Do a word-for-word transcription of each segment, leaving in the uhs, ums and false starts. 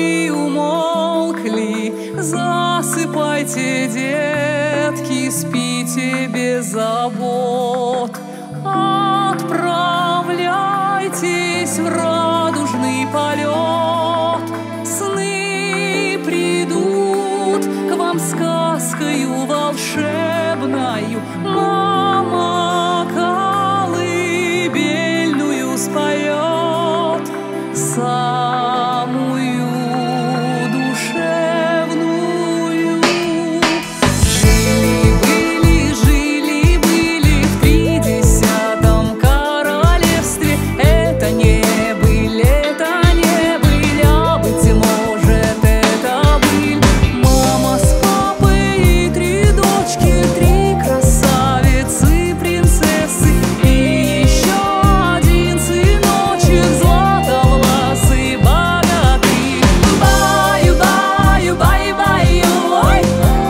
птички умолкли, засыпайте, детки, спите без забот. Отправляйтесь в радужный полет. Сны придут к вам сказкою волшебною. Мама колыбельную споет, самую душевную. Жили-были, жили-были в тридесятом королевстве. Это не были, это не были, а быть может, это были мама с папой и три дочки, три красавицы, принцессы и еще один сыночек златовласый, богатырь. Баю-баю, баю-баю, ой!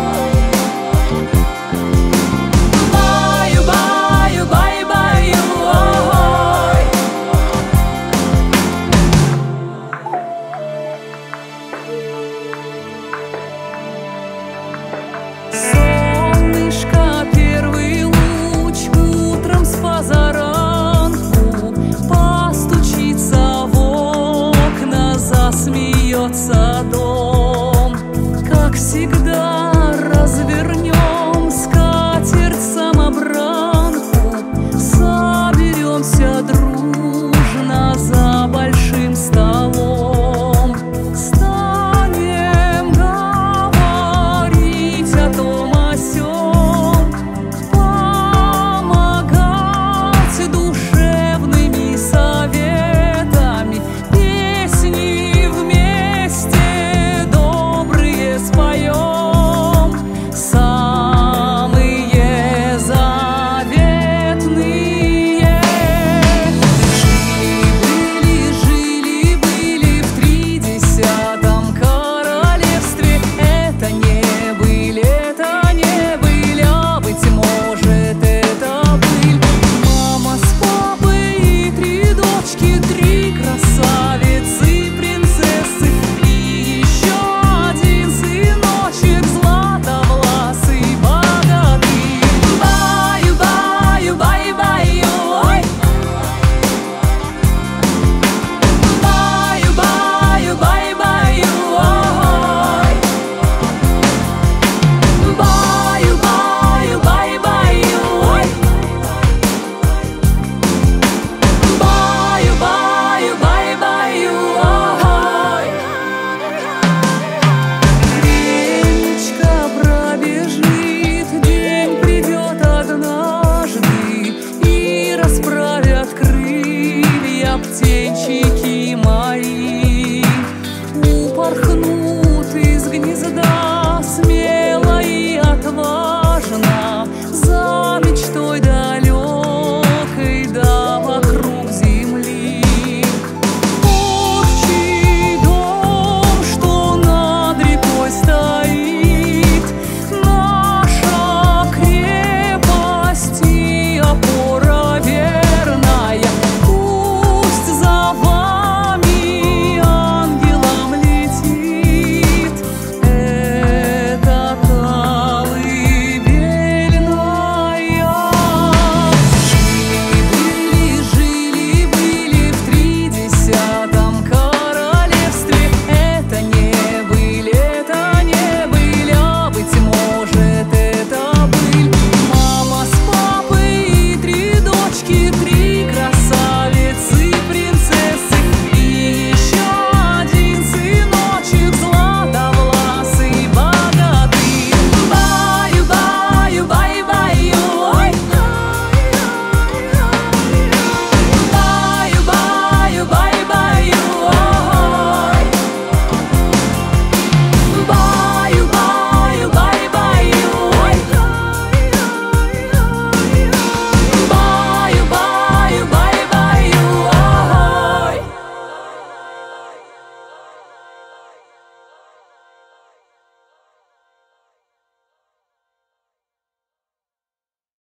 Баю-баю, баю-баю, ой! Солнышко, первый луч утром с позаранку постучится в окна, засмеется дом. Как всегда развернем скатерть-самобранку, соберемся дружно за большим столом. Станем говорить о том о сём, помогать душевными советами, песни вместе добрые споем, самые заветные. Жили-были, жили-были в тридесятом королевстве. Это не были, это не были, а быть может, это были мама с папой и три дочки, три красавицы, принцессы и еще один сыночек златовласый, богатырь. Баю-баю, баю-баю, ой! Баю-баю, баю-баю, ой! Баю-баю, баю-баю, ой! Баю-баю, баю-баю, ой! Речка пробежит, день придет однажды, и расправят крылья птенчики мои, упорхнут